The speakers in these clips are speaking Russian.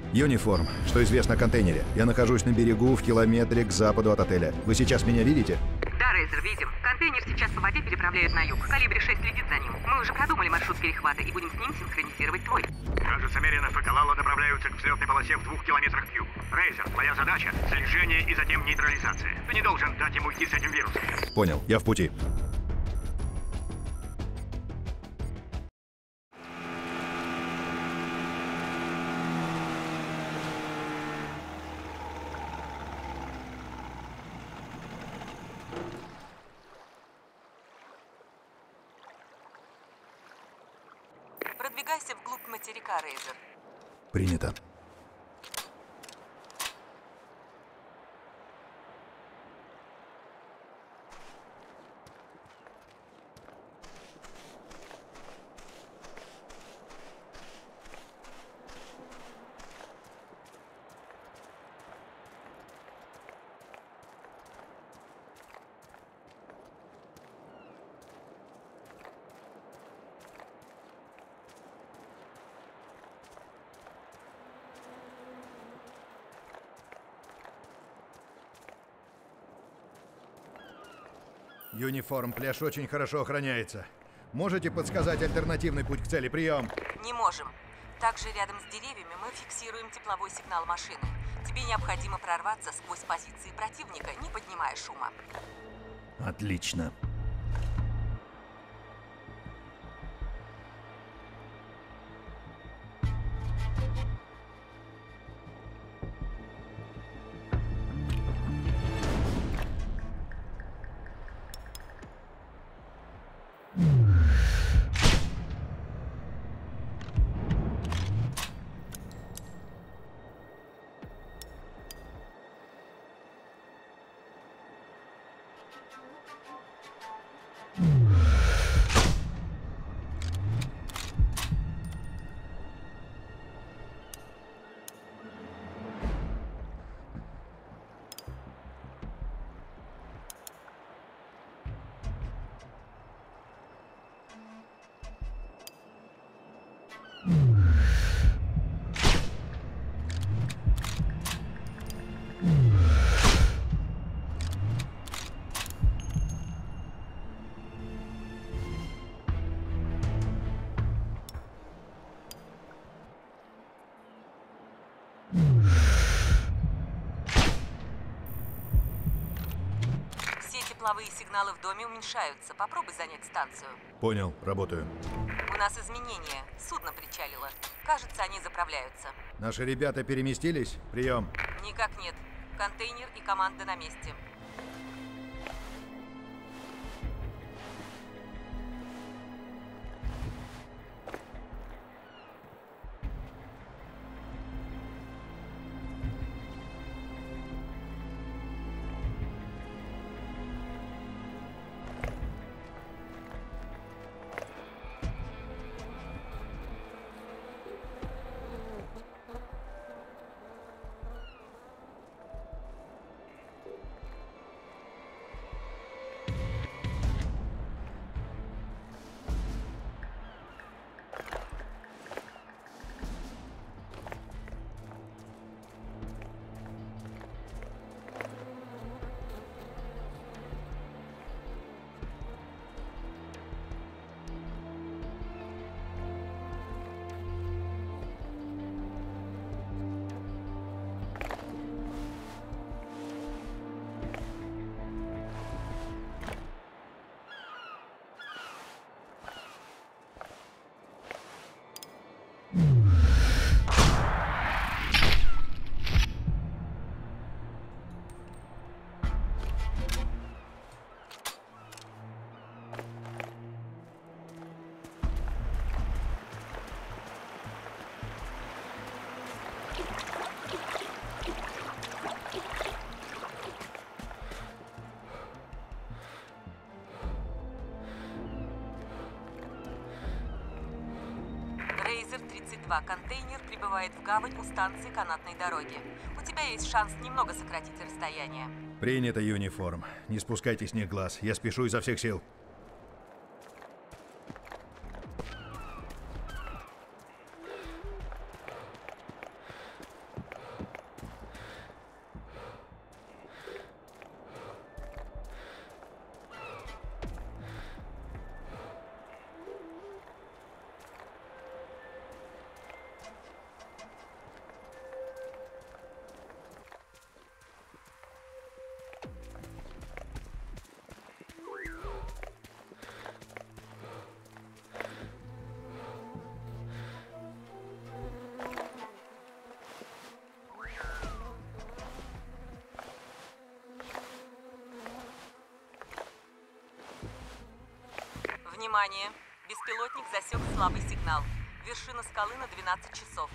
Юниформ. Что известно о контейнере? Я нахожусь на берегу в километре к западу от отеля. Вы сейчас меня видите? Да, Рейзер, видим. Контейнер сейчас по воде переправляют на юг. Калибри 6 следит за ним. Мы уже продумали маршрут перехвата и будем с ним синхронизировать твой. Кажется, Меринов и Калало направляются к взлетной полосе в 2 километрах к югу. Рейзер, твоя задача — слежение и затем нейтрализация. Ты не должен дать ему уйти с этим вирусом. Понял, я в пути. Продвигайся вглубь материка, Рейзер. Принято. Юниформ, пляж очень хорошо охраняется. Можете подсказать альтернативный путь к цели? Прием. Не можем. Также рядом с деревьями мы фиксируем тепловой сигнал машины. Тебе необходимо прорваться сквозь позиции противника, не поднимая шума. Отлично. Тепловые сигналы в доме уменьшаются. Попробуй занять станцию. Понял, работаю. У нас изменения. Судно причалило. Кажется, они заправляются. Наши ребята переместились? Прием. Никак нет. Контейнер и команда на месте. Рейзер 32. Контейнер прибывает в гавань у станции канатной дороги. У тебя есть шанс немного сократить расстояние. Принято, Юниформ. Не спускайте с них глаз. Я спешу изо всех сил. Внимание! Беспилотник засек слабый сигнал. Вершина скалы на 12 часов.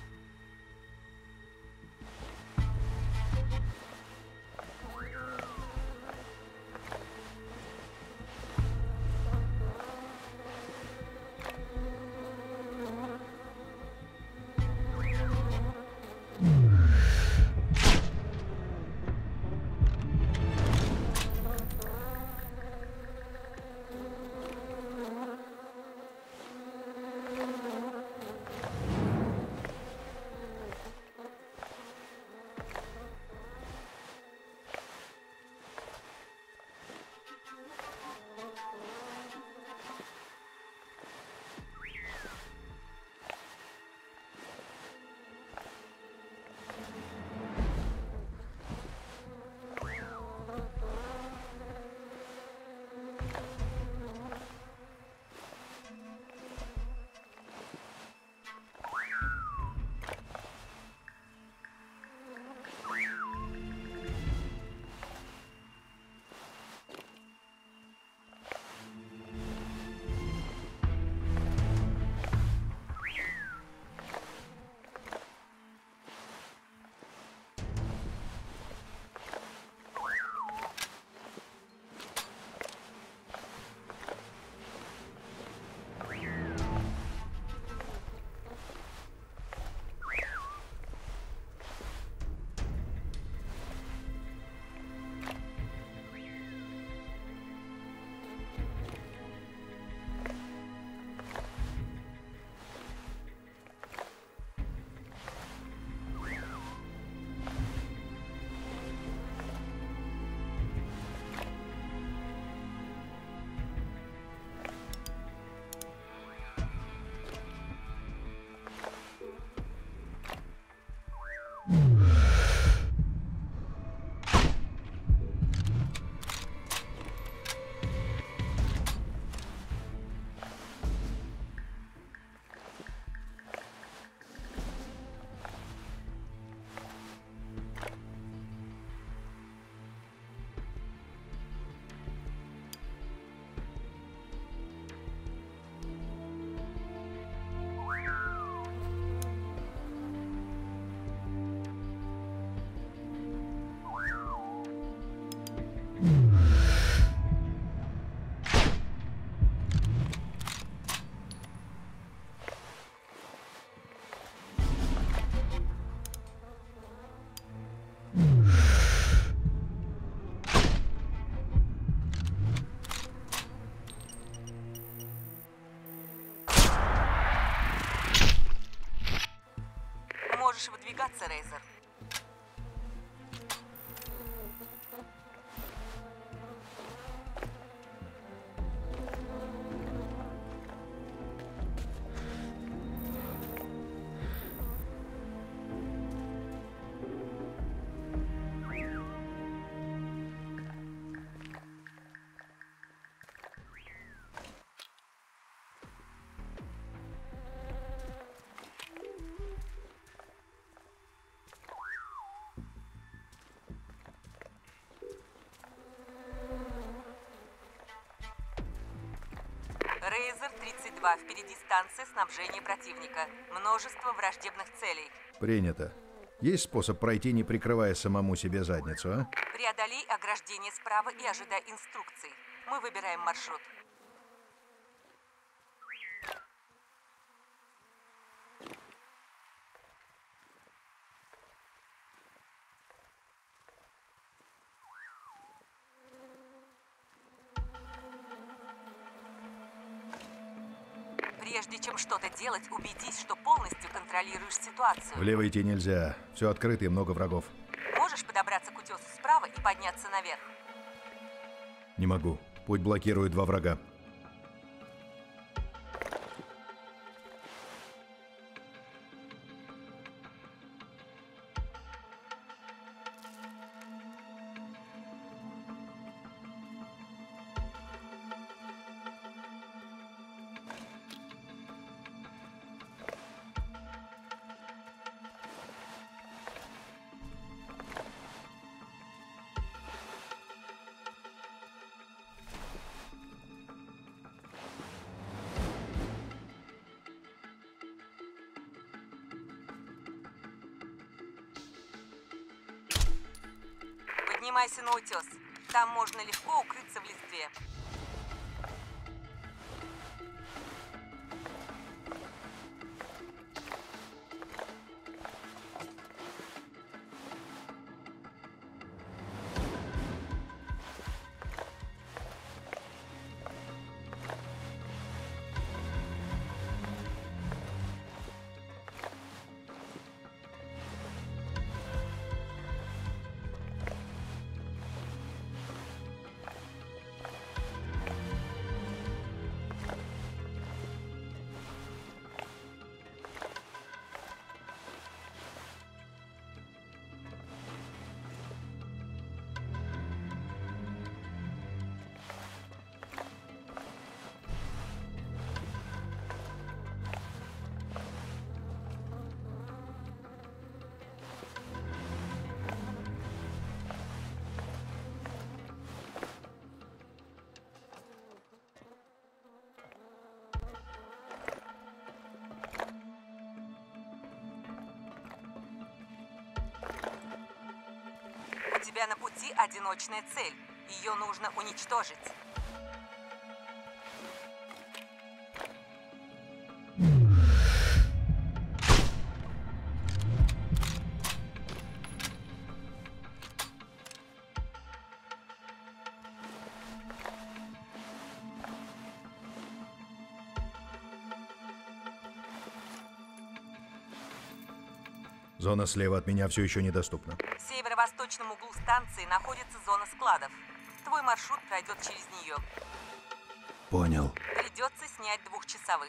Можешь выдвигаться, Рейзер. Рейзер 32. Впереди станция снабжения противника. Множество враждебных целей. Принято. Есть способ пройти, не прикрывая самому себе задницу, а? Преодолей ограждение справа и ожидай инструкций. Мы выбираем маршрут. Прежде чем что-то делать, убедись, что полностью контролируешь ситуацию. Влево идти нельзя. Все открыто и много врагов. Можешь подобраться к утесу справа и подняться наверх? Не могу. Путь блокирует 2 врага. Поднимайся на утес. Там можно легко укрыться в листве. У тебя на пути одиночная цель. Ее нужно уничтожить. Зона слева от меня все еще недоступна. В северо-восточном углу станции находится зона складов. Твой маршрут пройдет через нее. Понял. Придется снять двухчасовых.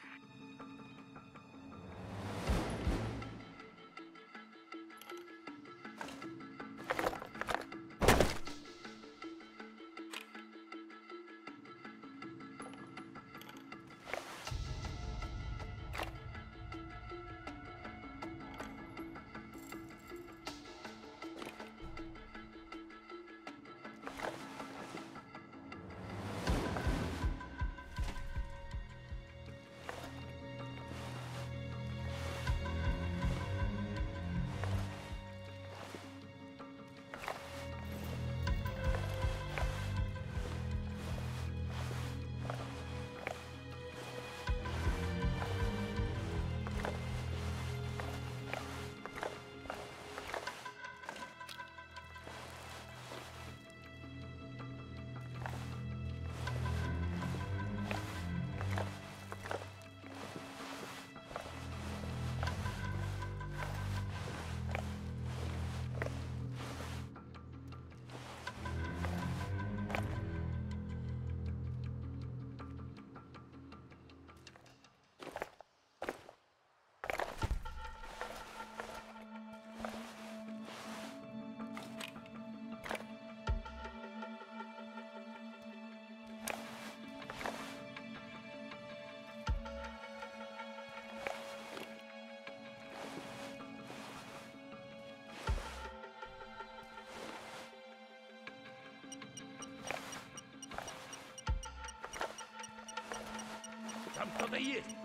Там кто-то есть.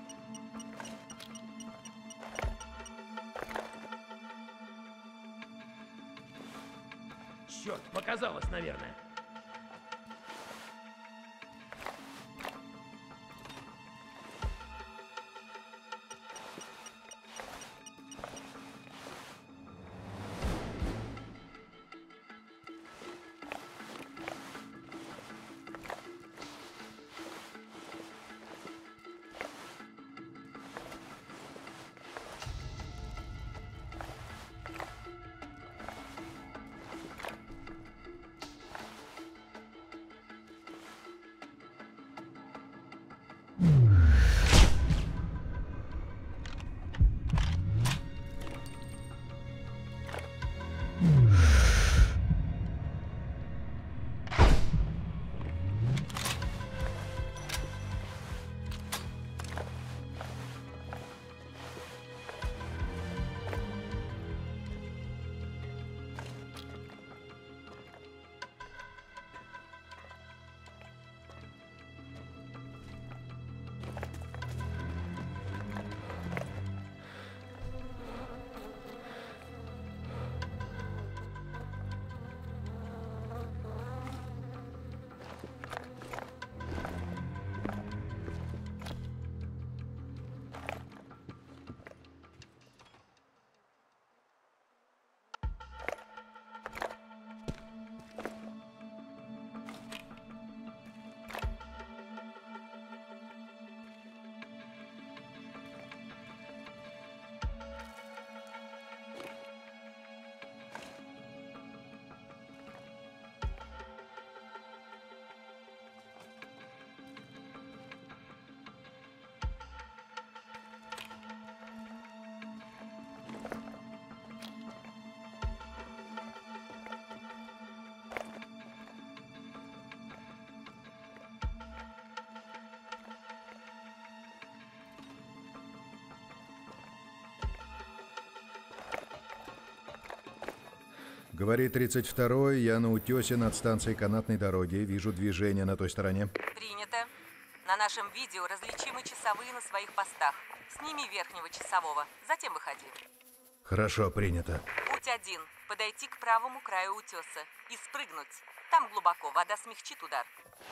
Черт, показалось, наверное. Говори 32-й, я на утесе над станцией канатной дороги. Вижу движение на той стороне. Принято. На нашем видео различимы часовые на своих постах. Сними верхнего часового, затем выходи. Хорошо, принято. Путь 1. Подойти к правому краю утеса и спрыгнуть. Там глубоко, вода смягчит удар.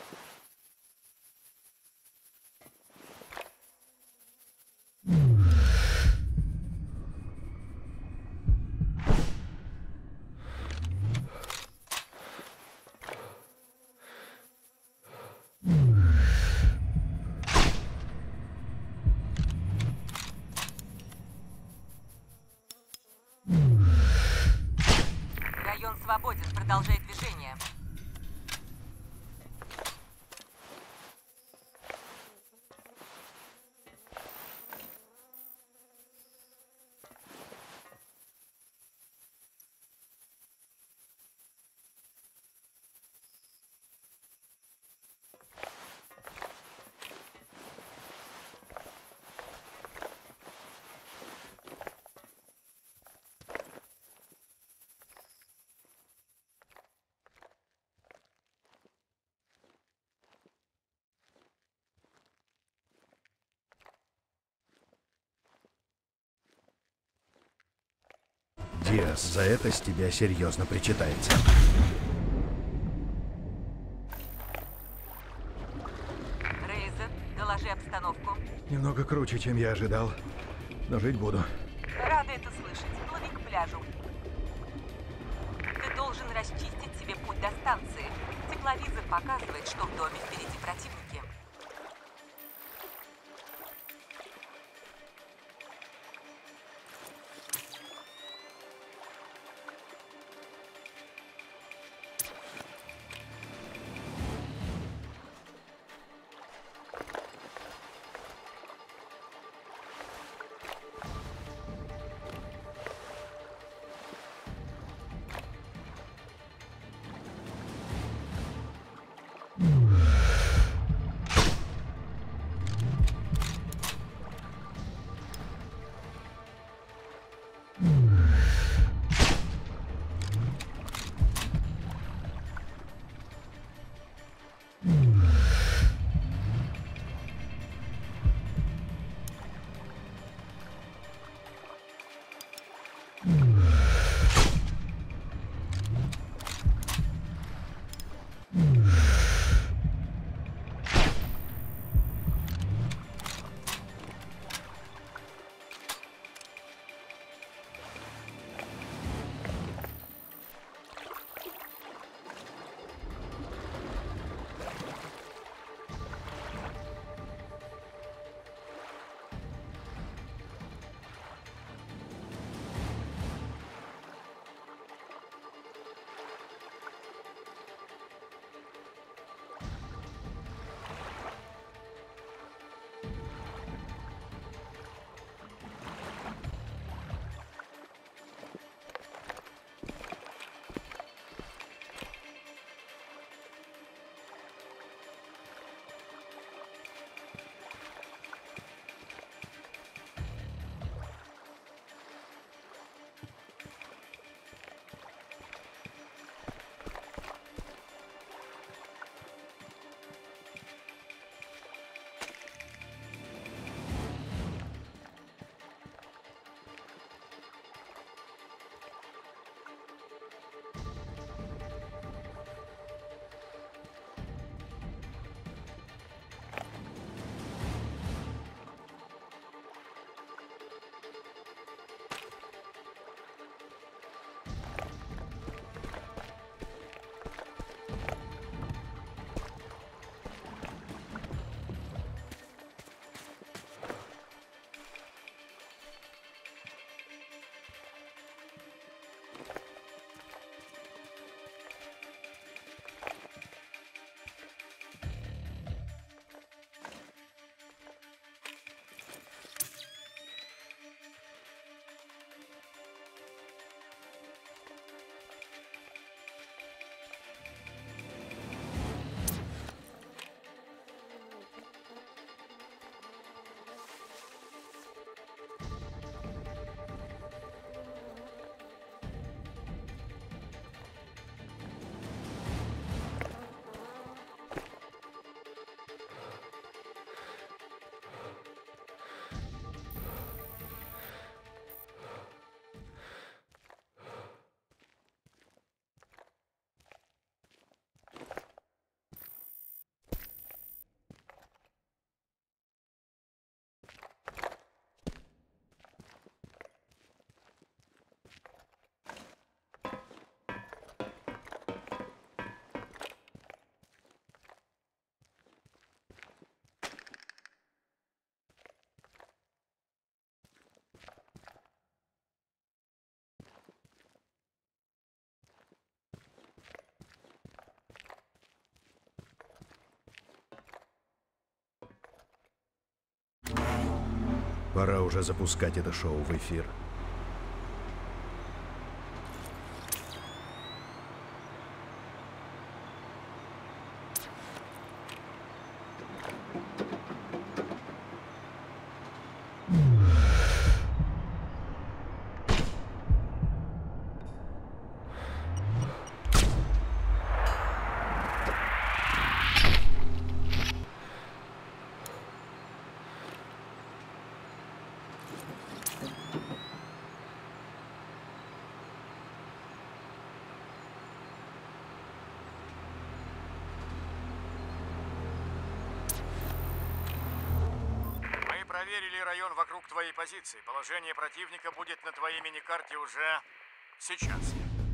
Район свободен, продолжай движение. Диас, за это с тебя серьезно причитается. Рейзер, доложи обстановку. Немного круче, чем я ожидал. Но жить буду. Рада это слышать. Плыви к пляжу. Ты должен расчистить себе путь до станции. Тепловизор показывает, что в доме впереди противники. Пора уже запускать это шоу в эфир. Проверили район вокруг твоей позиции. Положение противника будет на твоей миникарте уже сейчас.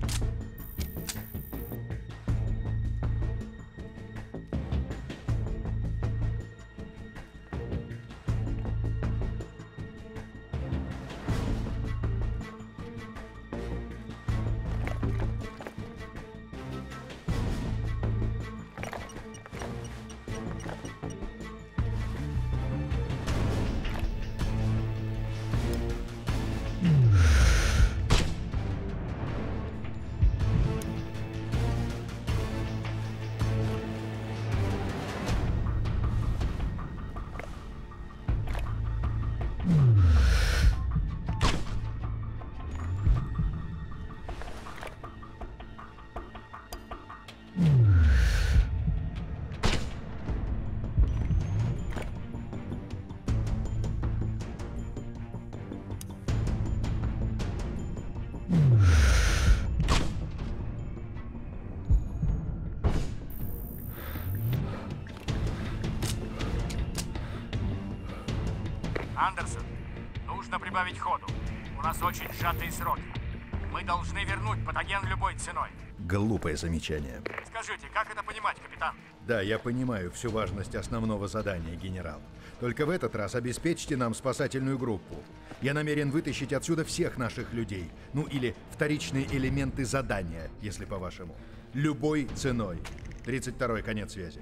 Андерсон, нужно прибавить ходу. У нас очень сжатые сроки. Мы должны вернуть патоген любой ценой. Глупое замечание. Скажите, как это понимать, капитан? Да, я понимаю всю важность основного задания, генерал. Только в этот раз обеспечьте нам спасательную группу. Я намерен вытащить отсюда всех наших людей. Ну или вторичные элементы задания, если по-вашему. Любой ценой. 32-й, конец связи.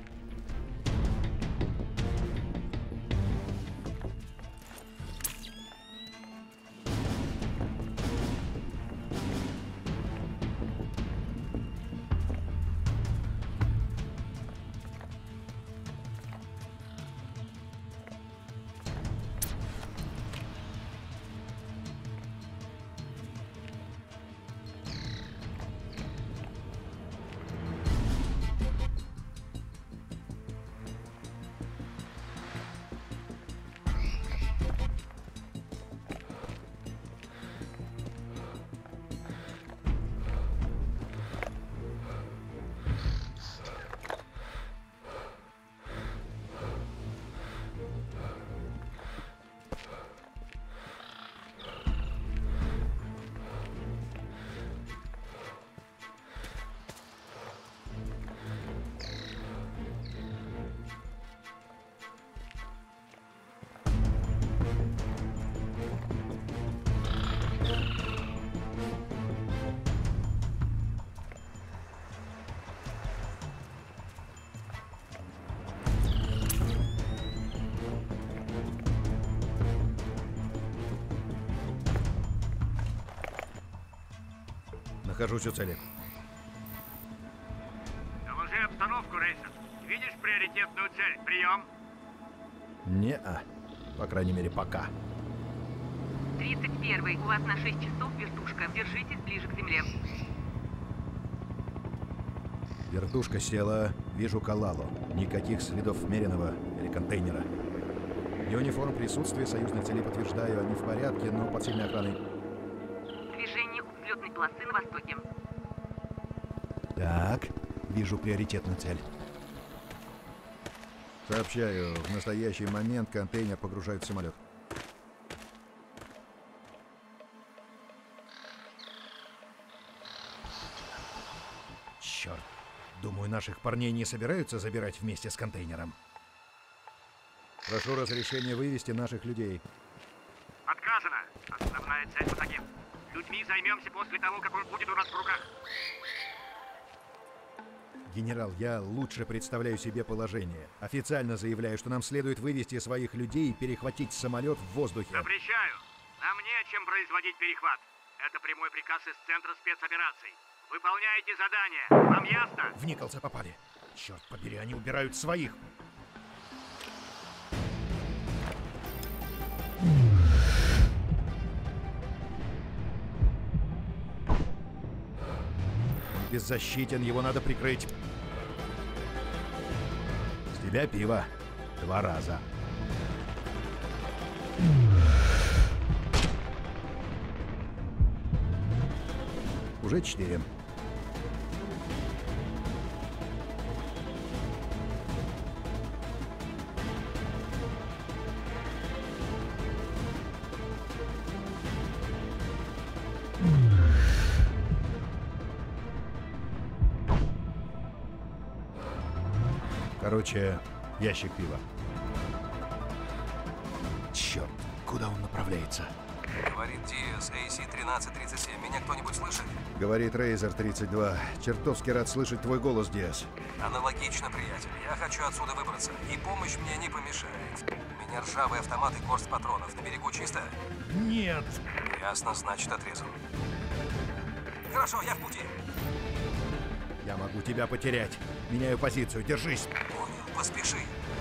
Нахожусь у цели. Доложи обстановку, Рейсер. Видишь приоритетную цель? Прием. Не-а. По крайней мере, пока. 31-й. У вас на 6 часов вертушка. Держитесь ближе к земле. Вертушка села. Вижу Калалу. Никаких следов Меренова или контейнера. Юниформ присутствие союзных целей подтверждаю. Они в порядке, но под сильной охраной. Движение у взлетной полосы на востоке. Так, вижу приоритетную цель. Сообщаю, в настоящий момент контейнер погружают в самолет. Черт, думаю, наших парней не собираются забирать вместе с контейнером. Прошу разрешения вывести наших людей. Отказано. Основная цель патоген. Людьми займемся после того, как он будет у нас в руках. Генерал, я лучше представляю себе положение. Официально заявляю, что нам следует вывести своих людей и перехватить самолет в воздухе. Запрещаю. Нам нечем производить перехват. Это прямой приказ из Центра спецопераций. Выполняйте задание. Вам ясно? В Николса попали. Черт побери, они убирают своих. Беззащитен, его надо прикрыть. С тебя пиво 2 раза. Уже 4. Короче, ящик пива. Черт, куда он направляется? Говорит Диас, AC-1337. Меня кто-нибудь слышит? Говорит Рейзер 32. Чертовски рад слышать твой голос, Диас. Аналогично, приятель. Я хочу отсюда выбраться, и помощь мне не помешает. У меня ржавый автомат и горсть патронов. На берегу чисто? Нет! Ясно, значит отрезал. Хорошо, я в пути. Я могу тебя потерять. Меняю позицию, держись. Понял, поспеши.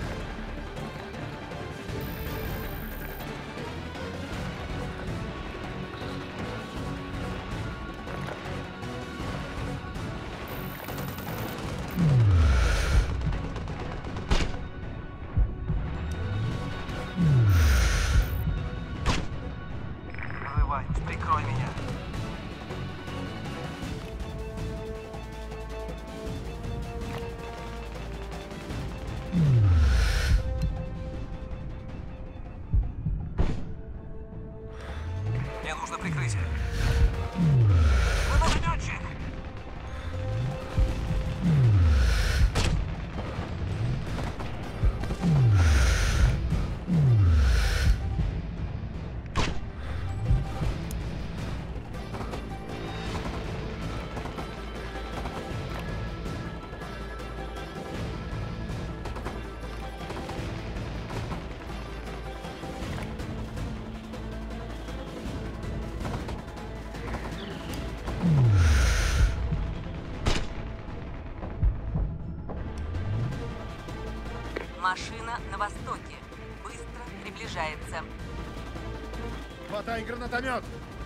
Прорываюсь, прикрой меня. Мне нужно прикрытие. Гранатометчик! Машина на востоке. Быстро приближается. Хватай гранатомет!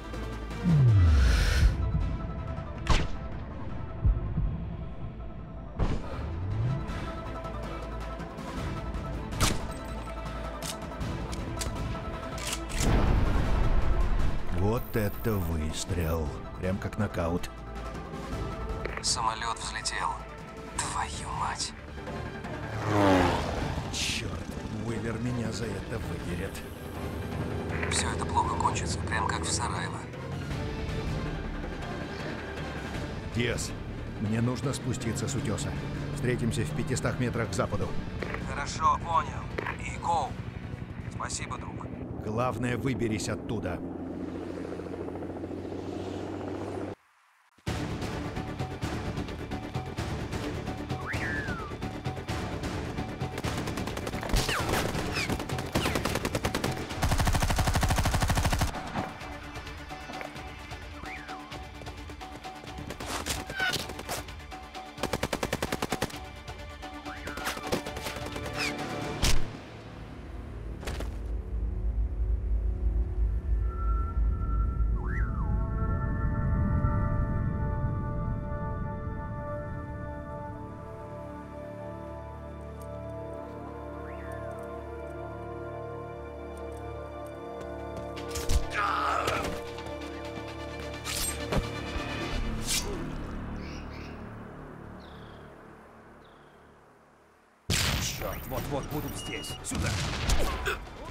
Вот это выстрел. Прям как нокаут. Самолет взлетел. Твою мать. Черт, Уиллер меня за это выберет. Все это плохо кончится, прям как в Сараево. Диас, мне нужно спуститься с утеса. Встретимся в 500 метрах к западу. Хорошо, понял. И гоу. Спасибо, друг. Главное, выберись оттуда. Черт, вот-вот будут здесь. Сюда.